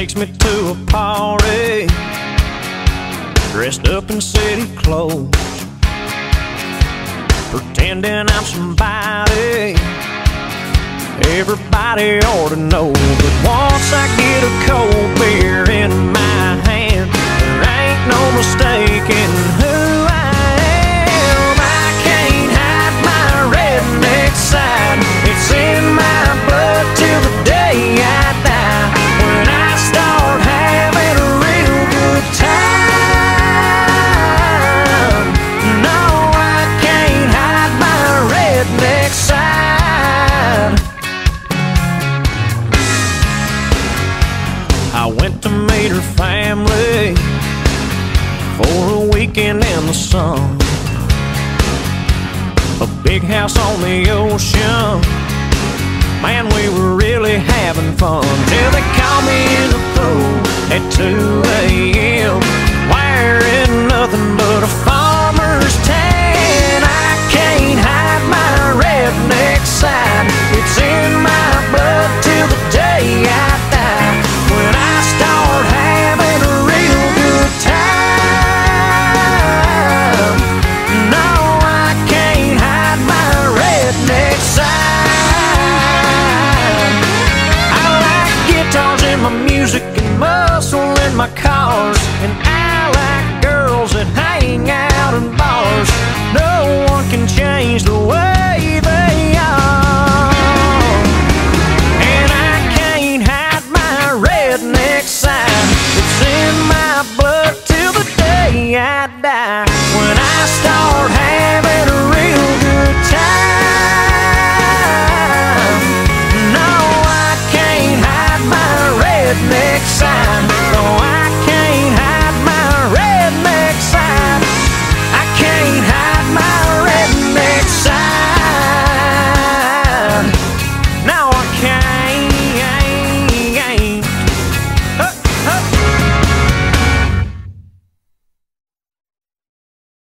takes me to a party, dressed up in city clothes, pretending I'm somebody everybody ought to know. But once I get a cold beer in my hand, there ain't no mistaking who I am. I can't hide my redneck side. It's in my blood till the day I die. When I start having a real good time, no, I can't hide my redneck side. I went to meet her family for a weekend in the sun. A big house on the ocean, man, we were really having fun. Till they called me in the pool at 2 a.m.